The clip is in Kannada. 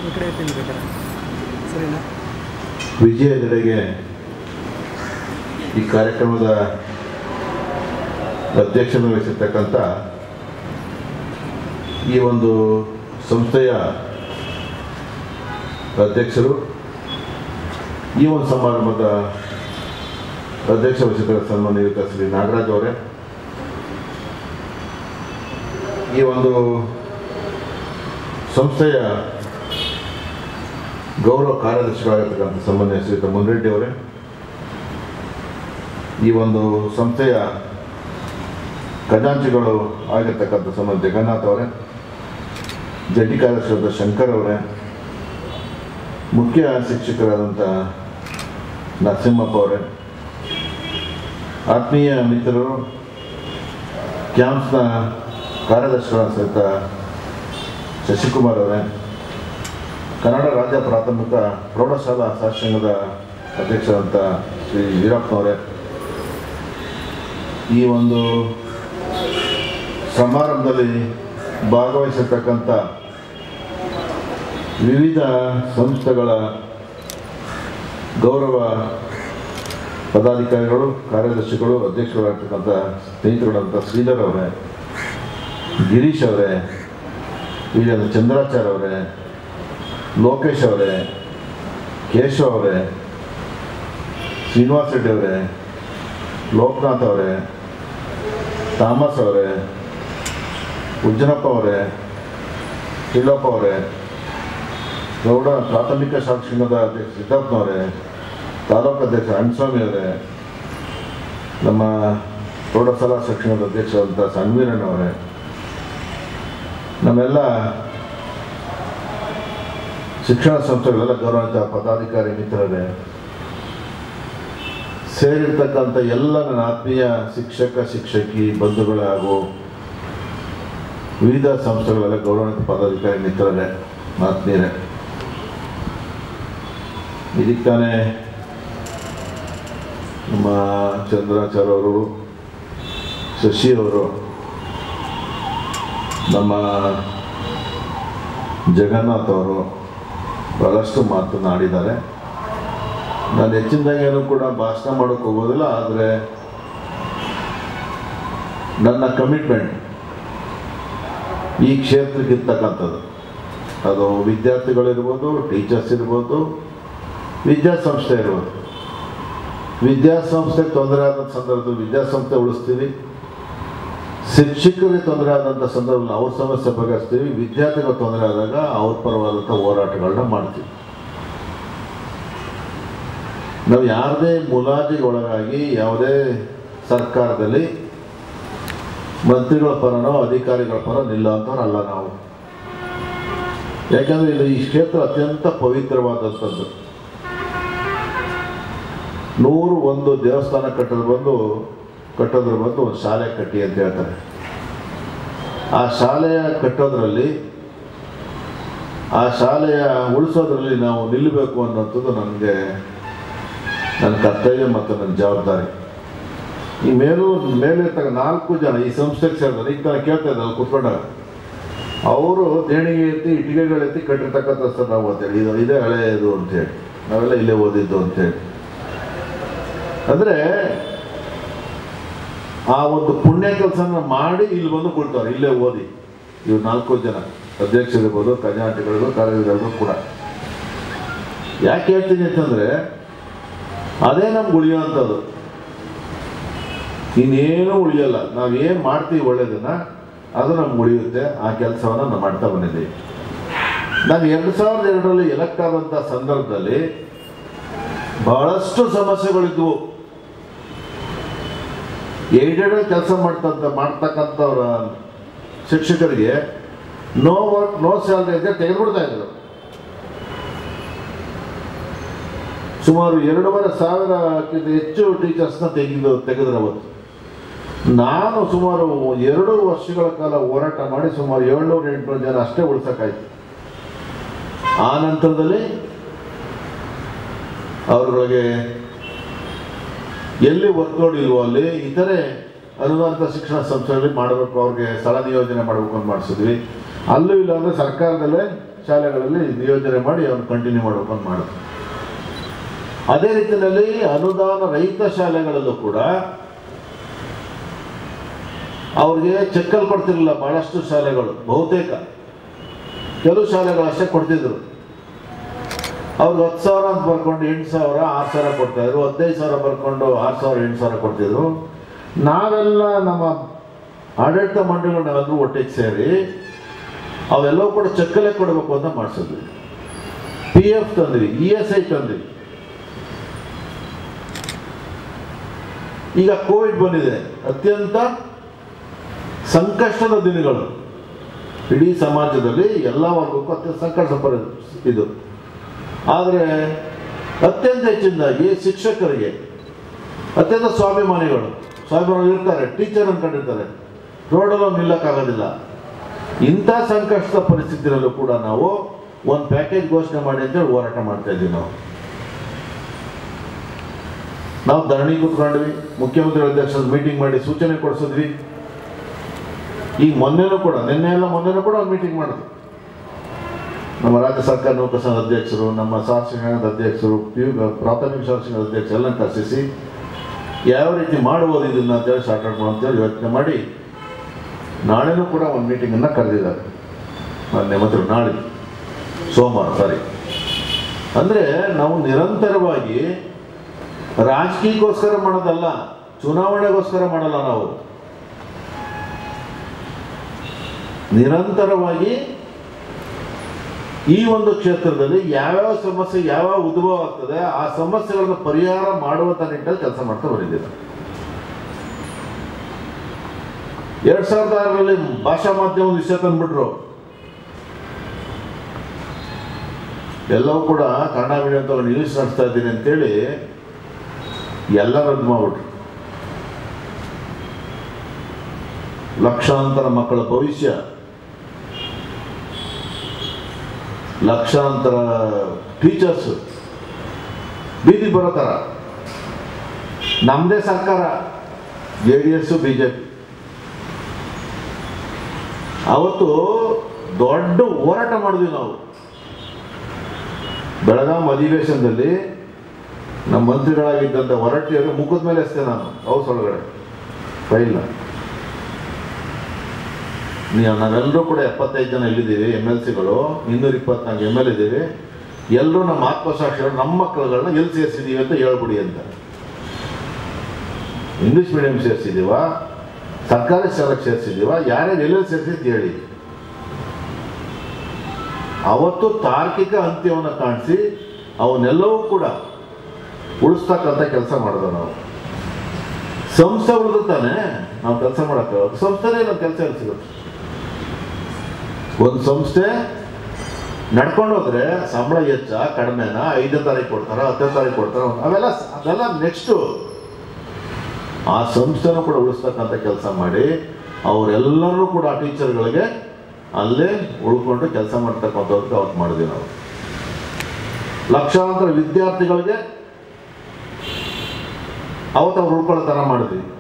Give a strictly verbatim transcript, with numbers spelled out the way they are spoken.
ಈ ಕಡೆ ತಿನ್ಬೇಕಾರೆ ಸರಿನಾ? ವಿಜಯದೆಡೆಗೆ ಈ ಕಾರ್ಯಕ್ರಮದ ಅಧ್ಯಕ್ಷತೆ ವಹಿಸಿರ್ತಕ್ಕಂಥ ಈ ಒಂದು ಸಂಸ್ಥೆಯ ಅಧ್ಯಕ್ಷರು, ಈ ಒಂದು ಸಮಾರಂಭದ ಅಧ್ಯಕ್ಷ ವಹಿಸಿದ ಸನ್ಮಾನ್ಯ ಶ್ರೀ ನಾಗರಾಜ್ ಅವರೇ, ಈ ಒಂದು ಸಂಸ್ಥೆಯ ಗೌರವ ಕಾರ್ಯದರ್ಶಿಗಳಾಗಿರ್ತಕ್ಕಂಥ ಸನ್ಮಾನ್ಯ ಶ್ರೀಯುತ ಮುನ್ರೆಡ್ಡಿ ಅವರೇ, ಈ ಒಂದು ಸಂಸ್ಥೆಯ ಖಜಾಂಚಿಗಳು ಆಗಿರ್ತಕ್ಕಂಥ ಸನ್ಮಾನ್ಯ ಜಗನ್ನಾಥ್ ಅವರೇ, ಜಂಟಿ ಕಾರ್ಯದರ್ಶಿಯಾದ ಶಂಕರ್ ಅವರೇ, ಮುಖ್ಯ ಶಿಕ್ಷಕರಾದಂಥ ನರಸಿಂಹಪ್ಪ ಅವರೇ, ಆತ್ಮೀಯ ಮಿತ್ರರು, ಕ್ಯಾಂಪ್ಸ್ನ ಕಾರ್ಯದರ್ಶಿಗಳ ಸಹಿತ ಶಶಿಕುಮಾರ್ ಅವರೇ, ಕನ್ನಡ ರಾಜ್ಯ ಪ್ರಾಥಮಿಕ ಪ್ರೌಢಶಾಲಾ ಸಹಸಂಘದ ಅಧ್ಯಕ್ಷರಾದಂಥ ಶ್ರೀ ವೀರಪ್ಪನವರೇ, ಈ ಒಂದು ಸಮಾರಂಭದಲ್ಲಿ ಭಾಗವಹಿಸಿರ್ತಕ್ಕಂಥ ವಿವಿಧ ಸಂಸ್ಥೆಗಳ ಗೌರವ ಪದಾಧಿಕಾರಿಗಳು, ಕಾರ್ಯದರ್ಶಿಗಳು, ಅಧ್ಯಕ್ಷರಾಗಿರ್ತಕ್ಕಂಥ ಸ್ನೇಹಿತರುಗಳಂಥ ಶ್ರೀಧರ್ ಅವರೇ, ಗಿರೀಶ್ ಅವರೇ, ವೀರ್ಯ ಚಂದ್ರಾಚಾರ್ಯ ಅವರೇ, ಲೋಕೇಶ್ ಅವರೇ, ಕೇಶವ್ ಅವರೇ, ಶ್ರೀನಿವಾಸ್ ರೆಡ್ಡಿ ಅವರೇ, ಲೋಕನಾಥ್ ಅವರೇ, ಥಾಮಸ್ ಅವರೇ, ಉಜ್ಜನಪ್ಪ ಅವರೇ, ತಿಳ್ಳಪ್ಪ ಅವರೇ, ಗೌಡ ಪ್ರಾಥಮಿಕ ಶಾಲಾ ಸಂಘದ ಅಧ್ಯಕ್ಷ ಸಿದ್ದಾರ್ಥನವರೇ, ತಾಲೂಕು ಅಧ್ಯಕ್ಷ ಅಣ್ಣಸ್ವಾಮಿ ಅವರೇ, ನಮ್ಮ ಪ್ರೌಢಶಾಲಾ ಶಿಕ್ಷಣದ ಅಧ್ಯಕ್ಷರಾದಂಥ ಸಣ್ವೀರಣ್ಣವರೇ, ನಮ್ಮೆಲ್ಲ ಶಿಕ್ಷಣ ಸಂಸ್ಥೆಗಳೆಲ್ಲ ಗೌರವಿತ ಪದಾಧಿಕಾರಿ ಮಿತ್ರರೇ, ಸೇರಿರ್ತಕ್ಕಂಥ ಎಲ್ಲ ನನ್ನ ಆತ್ಮೀಯ ಶಿಕ್ಷಕ ಶಿಕ್ಷಕಿ ಬಂಧುಗಳೇ ಹಾಗೂ ವಿವಿಧ ಸಂಸ್ಥೆಗಳೆಲ್ಲ ಗೌರವಿತ ಪದಾಧಿಕಾರಿ ಮಿತ್ರರೇ, ಆತ್ಮೀಯರೇ, ಇದಕ್ಕೆ ತಾನೇ ನಮ್ಮ ಚಂದ್ರಾಚಾರ್ಯ ಅವರು, ಶಶಿ ಅವರು, ನಮ್ಮ ಜಗನ್ನಾಥ್ ಅವರು ಬಹಳಷ್ಟು ಮಾತನಾಡಿದ್ದಾರೆ. ನಾನು ಹೆಚ್ಚಿನದಾಗೇನು ಕೂಡ ಭಾಷಣ ಮಾಡೋಕ್ಕೆ ಹೋಗೋದಿಲ್ಲ, ಆದರೆ ನನ್ನ ಕಮಿಟ್ಮೆಂಟ್ ಈ ಕ್ಷೇತ್ರಕ್ಕೆ ಇರ್ತಕ್ಕಂಥದ್ದು, ಅದು ವಿದ್ಯಾರ್ಥಿಗಳಿರ್ಬೋದು, ಟೀಚರ್ಸ್ ಇರ್ಬೋದು, ವಿದ್ಯಾಸಂಸ್ಥೆ ಇರ್ಬೋದು. ವಿದ್ಯಾಸಂಸ್ಥೆಗೆ ತೊಂದರೆ ಆದಂಥ ಸಂದರ್ಭದಲ್ಲಿ ವಿದ್ಯಾಸಂಸ್ಥೆ ಉಳಿಸ್ತೀವಿ, ಶಿಕ್ಷಕರಿಗೆ ತೊಂದರೆ ಆದಂಥ ಸಂದರ್ಭದಲ್ಲಿ ಅವ್ರ ಸಮಸ್ಯೆ ಬಗೆಹರಿಸ್ತೀವಿ, ವಿದ್ಯಾರ್ಥಿಗಳ ತೊಂದರೆ ಆದಾಗ ಅವ್ರ ಪರವಾದಂಥ ಹೋರಾಟಗಳನ್ನ ಮಾಡ್ತೀವಿ. ನಾವು ಯಾವುದೇ ಮುಲಾಜಿಗೆ ಒಳಗಾಗಿ ಯಾವುದೇ ಸರ್ಕಾರದಲ್ಲಿ ಮಂತ್ರಿಗಳ ಪರನೋ ಅಧಿಕಾರಿಗಳ ಪರ ನಿಲ್ಲುವಂಥವ್ರಲ್ಲ ನಾವು. ಯಾಕಂದರೆ ಇದು ಈ ಕ್ಷೇತ್ರ ಅತ್ಯಂತ ಪವಿತ್ರವಾದಂಥದ್ದು. ನೂರು ಒಂದು ದೇವಸ್ಥಾನ ಕಟ್ಟೋದು ಬಂದು ಕಟ್ಟೋದ್ರ ಬಂದು ಒಂದು ಶಾಲೆ ಕಟ್ಟಿ ಅಂತ ಹೇಳ್ತಾರೆ. ಆ ಶಾಲೆಯ ಕಟ್ಟೋದ್ರಲ್ಲಿ, ಆ ಶಾಲೆಯ ಉಳಿಸೋದ್ರಲ್ಲಿ ನಾವು ನಿಲ್ಲಬೇಕು ಅನ್ನೋಂಥದ್ದು ನನಗೆ ನನ್ನ ಕರ್ತವ್ಯ ಮತ್ತು ನನ್ನ ಜವಾಬ್ದಾರಿ. ಈ ಮೇಲೂ ಮೇಲಿರ್ತಕ್ಕ ನಾಲ್ಕು ಜನ ಈ ಸಂಸ್ಥೆಗೆ ಸೇರಿದ್ರೆ, ಈಗ ನಾನು ಕೇಳ್ತಾ ಇದ್ದೆ ಅಲ್ಲಿ ಕೂತ್ಕೊಂಡಾಗ, ಅವರು ದೇಣಿಗೆ ಎತ್ತಿ ಇಟ್ಟಿಗೆಗಳೆತ್ತಿ ಕಟ್ಟಿರ್ತಕ್ಕಂಥ ಸರ್ ನಾವು ಅಂತೇಳಿ, ಇದು ಇದೇ ಹಳೆಯದು ಅಂತೇಳಿ, ನಾವೆಲ್ಲ ಇಲ್ಲೇ ಓದಿದ್ದು ಅಂತೇಳಿ. ಅಂದರೆ ಆ ಒಂದು ಪುಣ್ಯ ಕೆಲಸನ ಮಾಡಿ ಇಲ್ಲಿ ಬಂದು ಕೊಡ್ತಾರೆ, ಇಲ್ಲೇ ಓದಿ. ಇವು ನಾಲ್ಕು ಜನ ಅಧ್ಯಕ್ಷರಿರ್ಬೋದು, ಖಜಾಂಚಿಗಳಿಗೂ, ಕಾರ್ಯದರ್ಶಿಗಳಿಗೂ ಕೂಡ. ಯಾಕೆ ಹೇಳ್ತೀನಿ ಅಂತಂದರೆ, ಅದೇ ನಮ್ಗೆ ಉಳಿಯುವಂಥದ್ದು, ಇನ್ನೇನು ಉಳಿಯಲ್ಲ. ನಾವೇನು ಮಾಡ್ತೀವಿ ಒಳ್ಳೆಯದನ್ನು, ಅದು ನಮ್ಗೆ ಉಳಿಯುತ್ತೆ. ಆ ಕೆಲಸವನ್ನು ನಾವು ಮಾಡ್ತಾ ಬಂದಿದ್ದೀವಿ. ನಾನು ಎರಡು ಸಾವಿರದ ಎರಡರಲ್ಲಿ ಎಲೆಕ್ಟ್ ಆದಂಥ ಸಂದರ್ಭದಲ್ಲಿ ಬಹಳಷ್ಟು ಸಮಸ್ಯೆಗಳಿದ್ವು. ಏಡೆಡ್ ಕೆಲಸ ಮಾಡ್ತಂತ ಮಾಡ್ತಕ್ಕಂಥವ್ರ ಶಿಕ್ಷಕರಿಗೆ ನೋ ವರ್ಕ್ ನೋ ಸ್ಯಾಲ್ರಿ ಅಂತ ತೆಗೆದುಬಿಡ್ತಾ ಇದ್ರು. ಸುಮಾರು ಎರಡೂವರೆ ಸಾವಿರಕ್ಕಿಂತ ಹೆಚ್ಚು ಟೀಚರ್ಸ್ನ ತೆಗೆದು ತೆಗೆದ್ರೆ ಅವತ್ತು. ನಾನು ಸುಮಾರು ಎರಡು ವರ್ಷಗಳ ಕಾಲ ಹೋರಾಟ ಮಾಡಿ ಸುಮಾರು ಏಳ್ನೂರು ಎಂಟುನೂರು ಜನ ಅಷ್ಟೇ ಉಳಿಸೋಕ್ಕಾಯ್ತು. ಆ ನಂತರದಲ್ಲಿ ಅವ್ರಿಗೆ ಎಲ್ಲಿ ವರ್ಕ್ಲೋಡ್ ಇಲ್ವೋ ಅಲ್ಲಿ ಇತರೆ ಅನುದಾನಿತ ಶಿಕ್ಷಣ ಸಂಸ್ಥೆಗಳಲ್ಲಿ ಮಾಡಬೇಕು, ಅವ್ರಿಗೆ ಸ್ಥಳ ನಿಯೋಜನೆ ಮಾಡಬೇಕು ಅಂತ ಮಾಡಿಸಿದ್ವಿ. ಅಲ್ಲೂ ಇಲ್ಲ ಅಂದರೆ ಸರ್ಕಾರದಲ್ಲೇ ಶಾಲೆಗಳಲ್ಲಿ ನಿಯೋಜನೆ ಮಾಡಿ ಅವ್ನು ಕಂಟಿನ್ಯೂ ಮಾಡಬೇಕು ಅಂತ ಮಾಡಿದ್ರು. ಅದೇ ರೀತಿಯಲ್ಲಿ ಅನುದಾನ ರಹಿತ ಶಾಲೆಗಳಲ್ಲೂ ಕೂಡ ಅವ್ರಿಗೆ ಚೆಕ್ಕಲ್ಲಿ ಕೊಡ್ತಿರಲಿಲ್ಲ. ಭಾಳಷ್ಟು ಶಾಲೆಗಳು, ಬಹುತೇಕ ಕೆಲವು ಶಾಲೆಗಳು ಅಷ್ಟೇ ಕೊಡ್ತಿದ್ರು. ಅವ್ರಿಗೆ ಹತ್ತು ಸಾವಿರ ಅಂತ ಬರ್ಕೊಂಡು ಎಂಟು ಸಾವಿರ ಆರು ಸಾವಿರ ಕೊಡ್ತಾಯಿದ್ರು, ಹದಿನೈದು ಸಾವಿರ ಬರ್ಕೊಂಡು ಆರು ಸಾವಿರ ಎಂಟು ಸಾವಿರ ಕೊಡ್ತಿದ್ರು. ನಾವೆಲ್ಲ ನಮ್ಮ ಆಡಳಿತ ಮಂಡಳಿಗಳು ನಾವೆಲ್ಲರೂ ಒಟ್ಟಿಗೆ ಸೇರಿ ಅವೆಲ್ಲವೂ ಕೂಡ ಚೆಕ್ಕಲ್ಲೇ ಕೊಡಬೇಕು ಅಂತ ಮಾಡಿಸಿದ್ವಿ. ಪಿ ಎಫ್ ತಂದ್ವಿ, ಇ ಎಸ್ ಐ ತಂದ್ವಿ. ಈಗ ಕೋವಿಡ್ ಬಂದಿದೆ, ಅತ್ಯಂತ ಸಂಕಷ್ಟದ ದಿನಗಳು. ಇಡೀ ಸಮಾಜದಲ್ಲಿ ಎಲ್ಲ ವರ್ಗಕ್ಕೂ ಅತ್ಯಂತ ಸಂಕಷ್ಟ ಪರಿ ಇದು. ಆದರೆ ಅತ್ಯಂತ ಹೆಚ್ಚಿನದಾಗಿ ಶಿಕ್ಷಕರಿಗೆ ಅತ್ಯಂತ ಸ್ವಾಭಿಮಾನಿಗಳು ಸ್ವಾಭಿಮಾನಿಗಳು ಇರ್ತಾರೆ, ಟೀಚರ್ ಅಂದ್ಕೊಂಡಿರ್ತಾರೆ, ರೋಡಲ್ಲೂ ನಿಲ್ಲಕ್ಕಾಗೋದಿಲ್ಲ. ಇಂಥ ಸಂಕಷ್ಟದ ಪರಿಸ್ಥಿತಿಯಲ್ಲೂ ಕೂಡ ನಾವು ಒಂದು ಪ್ಯಾಕೇಜ್ ಘೋಷಣೆ ಮಾಡಿ ಅಂತೇಳಿ ಹೋರಾಟ ಮಾಡ್ತಾ ಇದ್ದೀವಿ. ನಾವು ನಾವು ಧರಣಿ ಕೂತ್ಕೊಂಡ್ವಿ, ಮುಖ್ಯಮಂತ್ರಿ ಅಧ್ಯಕ್ಷರ ಮೀಟಿಂಗ್ ಮಾಡಿ ಸೂಚನೆ ಕೊಡಿಸಿದ್ವಿ. ಈಗ ಮೊನ್ನೆನೂ ಕೂಡ ನಿನ್ನೆ ಎಲ್ಲ ಮೊನ್ನೆನೂ ಕೂಡ ಒಂದು ಮೀಟಿಂಗ್ ಮಾಡಿದ್ವಿ. ನಮ್ಮ ರಾಜ್ಯ ಸರ್ಕಾರ ನೌಕರ ಸಂಘದ ಅಧ್ಯಕ್ಷರು, ನಮ್ಮ ಶಾಸಕಾಂಗದ ಅಧ್ಯಕ್ಷರು, ಪಿ ಯು ಪ್ರಾಥಮಿಕ ಶಾಸಕಾಂಗದ ಅಧ್ಯಕ್ಷರು ಎಲ್ಲ ಕರೆಸಿ ಯಾವ ರೀತಿ ಮಾಡ್ಬೋದು ಇದನ್ನು ಅಂತೇಳಿ ಸ್ಟಾರ್ಟ್ ಮಾಡ್ಬೋದು ಅಂತೇಳಿ ಯೋಚನೆ ಮಾಡಿ ನಾಳೆನೂ ಕೂಡ ಒಂದು ಮೀಟಿಂಗನ್ನು ಕರೆದಿದ್ದಾರೆ. ಮೊನ್ನೆ ಮತ್ತು ನಾಳೆ ಸೋಮವಾರ ಸಾರಿ. ಅಂದರೆ ನಾವು ನಿರಂತರವಾಗಿ ರಾಜಕೀಯಕ್ಕೋಸ್ಕರ ಮಾಡೋದಲ್ಲ, ಚುನಾವಣೆಗೋಸ್ಕರ ಮಾಡಲ್ಲ. ನಾವು ನಿರಂತರವಾಗಿ ಈ ಒಂದು ಕ್ಷೇತ್ರದಲ್ಲಿ ಯಾವ್ಯಾವ ಸಮಸ್ಯೆ ಯಾವ್ಯಾವ ಉದ್ಭವ ಆಗ್ತದೆ ಆ ಸಮಸ್ಯೆಗಳನ್ನು ಪರಿಹಾರ ಮಾಡುವಂಥ ನಿಟ್ಟಿನಲ್ಲಿ ಕೆಲಸ ಮಾಡ್ತಾ ಬಂದಿದ್ದೀವಿ. ಎರಡ್ ಸಾವಿರದ ಆರರಲ್ಲಿ ಭಾಷಾ ಮಾಧ್ಯಮ ವಿಷಯ ತಂದ್ಬಿಟ್ರು. ಎಲ್ಲವೂ ಕೂಡ ಕನ್ನಡ ಮೀಡಿಯಂ ತಗೊಂಡು ಇಂಗ್ಲೀಷ್ ನಡೆಸ್ತಾ ಇದ್ದೀನಿ ಅಂತೇಳಿ ಎಲ್ಲ ರದ್ದು ಮಾಡ್ಬಿಟ್ರು. ಲಕ್ಷಾಂತರ ಮಕ್ಕಳ ಭವಿಷ್ಯ, ಲಕ್ಷಾಂತರ ಟೀಚರ್ಸ್ ಬೀದಿ ಬರೋ ಥರ ನಮ್ಮದೇ ಸರ್ಕಾರ, J D S B J P ಅವತ್ತು ದೊಡ್ಡ ಹೋರಾಟ ಮಾಡಿದ್ವಿ ನಾವು. ಬೆಳಗಾಂ ಅಧಿವೇಶನದಲ್ಲಿ ನಮ್ಮ ಮಂತ್ರಿಗಳಾಗಿದ್ದಂಥ ಹೊರಟ್ಟಿಯವರು ಮುಖದ ಮೇಲೆ ಎಸ್ತೇ ನಾನು ಹೌಸ್ ಒಳಗಡೆ ಫೈಲ್ನ. ನೀವು ನಾವೆಲ್ಲರೂ ಕೂಡ ಎಪ್ಪತ್ತೈದು ಜನ ಇಲ್ಲಿದ್ದೀವಿ, ಎಮ್ ಎಲ್ ಸಿಗಳು, ಇನ್ನೂರ ಇಪ್ಪತ್ನಾಲ್ಕು ಎಮ್ ಎಲ್ ಇದ್ದೀವಿ. ಎಲ್ಲರೂ ನಮ್ಮ ಆತ್ಮಸಾಕ್ಷಿಗಳು ನಮ್ಮ ಮಕ್ಕಳುಗಳನ್ನ ಎಲ್ಲಿ ಸೇರಿಸಿದ್ದೀವಿ ಅಂತ ಹೇಳ್ಬಿಡಿ ಅಂತ. ಇಂಗ್ಲೀಷ್ ಮೀಡಿಯಂ ಸೇರಿಸಿದ್ದೀವ, ಸರ್ಕಾರಿ ಶಾಲೆಗೆ ಸೇರಿಸಿದ್ದೀವ, ಯಾರ್ಯಾರು ಎಲ್ಲೆಲ್ಲಿ ಸೇರಿಸಿದ್ದು ಹೇಳಿ. ಅವತ್ತು ತಾರ್ಕಿಕ ಅಂತ್ಯವನ್ನು ಕಾಣಿಸಿ ಅವನ್ನೆಲ್ಲವೂ ಕೂಡ ಉಳಿಸ್ತಕ್ಕಂಥ ಕೆಲಸ ಮಾಡಿದ ನಾವು. ಸಂಸ್ಥೆ ಉಳಿದು ತಾನೆ ನಾವು ಕೆಲಸ ಮಾಡೋಕ್ಕೆ, ಸಂಸ್ಥೆನೇ ನಮ್ಮ ಕೆಲಸ ಎಲ್ಲಿ ಸಿಗುತ್ತೆ. ಒಂದು ಸಂಸ್ಥೆ ನಡ್ಕೊಂಡು ಹೋದ್ರೆ ಸಂಬಳ ಹೆಚ್ಚ ಕಡಿಮೆನ, ಐದನೇ ತಾರೀಕು ಕೊಡ್ತಾರ, ಹತ್ತನೇ ತಾರೀಕು ಕೊಡ್ತಾರ, ಅವೆಲ್ಲ ಅದೆಲ್ಲ ನೆಕ್ಸ್ಟು. ಆ ಸಂಸ್ಥೆನೂ ಕೂಡ ಉಳಿಸ್ತಕ್ಕಂಥ ಕೆಲಸ ಮಾಡಿ ಅವರೆಲ್ಲರೂ ಕೂಡ ಆ ಟೀಚರ್ಗಳಿಗೆ ಅಲ್ಲೇ ಉಳ್ಕೊಂಡು ಕೆಲಸ ಮಾಡ್ತಕ್ಕಂಥವ್ರಿಗೆ ಅವತ್ತು ಮಾಡಿದ್ವಿ ನಾವು. ಲಕ್ಷಾಂತರ ವಿದ್ಯಾರ್ಥಿಗಳಿಗೆ ಅವತ್ತು ಅವ್ರು ಉಳ್ಕೊಳ್ಳೋ ಥರ ಮಾಡಿದ್ವಿ.